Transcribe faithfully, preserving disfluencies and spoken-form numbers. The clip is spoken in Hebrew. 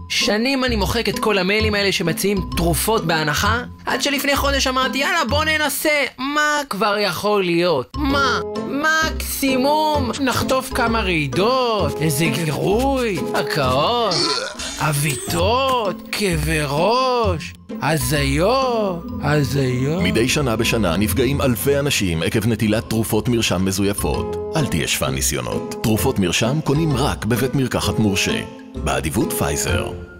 שנים אני מוחק את כל המיילים האלה שמציעים תרופות בהנחה, עד שלפני חודש אמרתי, יאללה בוא ננסה, מה כבר יכול להיות? מה? מקסימום נחטוף כמה רעידות, איזה גירוי, הקאות, אביטות, כאבי ראש, הזיות, הזיות. מדי שנה בשנה נפגעים אלפי אנשים עקב נטילת תרופות מרשם מזויפות. אל תהיה שפן ניסיונות. תרופות מרשם קונים רק בבית מרקחת מורשה. באדיבות פייזר.